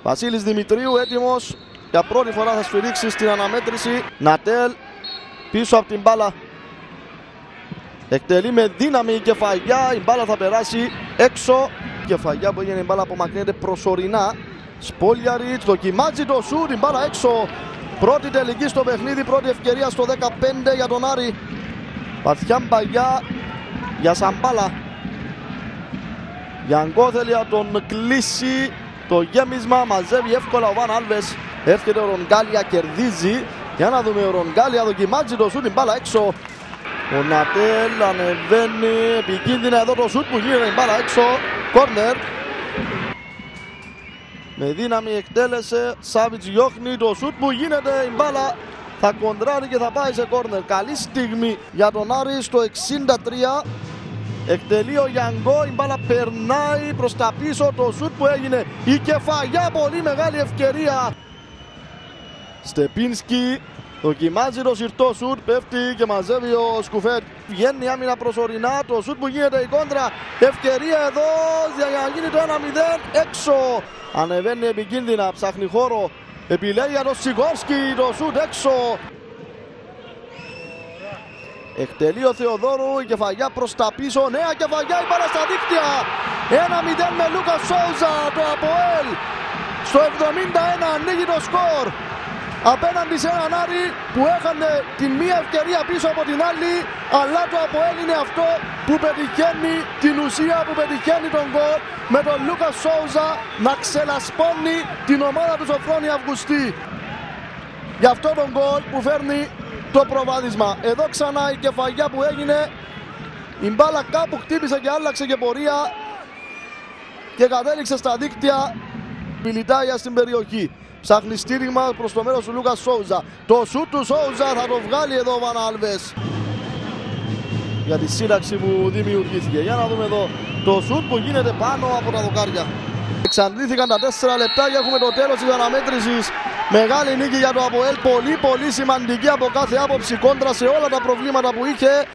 Βασίλης Δημητρίου έτοιμος για πρώτη φορά θα σφυρίξει στην αναμέτρηση. Νατέλ πίσω από την μπάλα. Εκτελεί με δύναμη η Κεφαγιά. Η μπάλα θα περάσει έξω. Η Κεφαγιά που έγινε η μπάλα απομακρύνεται προσωρινά. Σπόλιαριτς δοκιμάζει το σουτ. Η μπάλα έξω. Πρώτη τελική στο παιχνίδι. Πρώτη ευκαιρία στο 15 για τον Άρη. Βαθιά μπαγιά για Σαμπάλα. Γιανγκό θέλει να τον κλείσει. Το γέμισμα μαζεύει εύκολα ο Βαν Άλβες. Έρχεται ο Ρογκάλια, κερδίζει. Για να δούμε, ο Ρογκάλια δοκιμάζει το σουτ, την μπάλα έξω. Ο Νατέλ ανεβαίνει, επικίνδυνα εδώ το σουτ που γίνεται, την μπάλα έξω. Κόρνερ. Με δύναμη εκτέλεσε, Σάβιτς διώχνει το σουτ που γίνεται, η μπάλα θα κοντράρει και θα πάει σε κόρνερ. Καλή στιγμή για τον Άρη στο 63. Εκτελεί ο Γιανγκό, η μπάλα περνάει προς τα πίσω, το σουτ που έγινε. Η Κεφαγιά, πολύ μεγάλη ευκαιρία. Στεπίνσκι δοκιμάζει το συρτό σουτ, πέφτει και μαζεύει ο Σκουφέτ. Βγαίνει άμυνα προσωρινά, το σουτ που γίνεται, η κόντρα. Ευκαιρία εδώ για να γίνει το 1-0, έξω. Ανεβαίνει επικίνδυνα, ψάχνει χώρο. Επιλέγει για τον Σιγόρσκι, το σουτ έξω. Εκτελεί ο Θεοδόρου, η Κεφαγιά προς τα πίσω, νέα Κεφαγιά, η μπάλα στα δίκτυα. 1-0 με Λούκα Σόουζα, το ΑΠΟΕΛ. Στο 71 ανοίγει το σκορ. Απέναντι σε έναν Άρη που έχανε την μία ευκαιρία πίσω από την άλλη, αλλά το ΑΠΟΕΛ είναι αυτό που πετυχαίνει την ουσία, που πετυχαίνει τον γκολ, με τον Λούκα Σόουζα να ξελασπώνει την ομάδα του Σοφρόνη Αυγουστή. Γι' αυτό τον γκολ που φέρνει το προβάδισμα. Εδώ ξανά η Κεφαγιά που έγινε. Η μπάλα κάπου χτύπησε και άλλαξε και πορεία και κατέληξε στα δίκτυα. Μιλιτάγια στην περιοχή. Ψάχνει στήριγμα προς το μέρος του Λούκα Σόουζα. Το σουτ του Σόουζα θα το βγάλει εδώ ο Βαν Άλβες για τη σύραξη που δημιουργήθηκε. Για να δούμε εδώ το σουτ που γίνεται πάνω από τα δοκάρια. Εξαντλήθηκαν τα 4 λεπτά και έχουμε το τέλος της αναμέτρησης. Μεγάλη νίκη για το ΑΠΟΕΛ, πολύ σημαντική από κάθε άποψη, κόντρα σε όλα τα προβλήματα που είχε.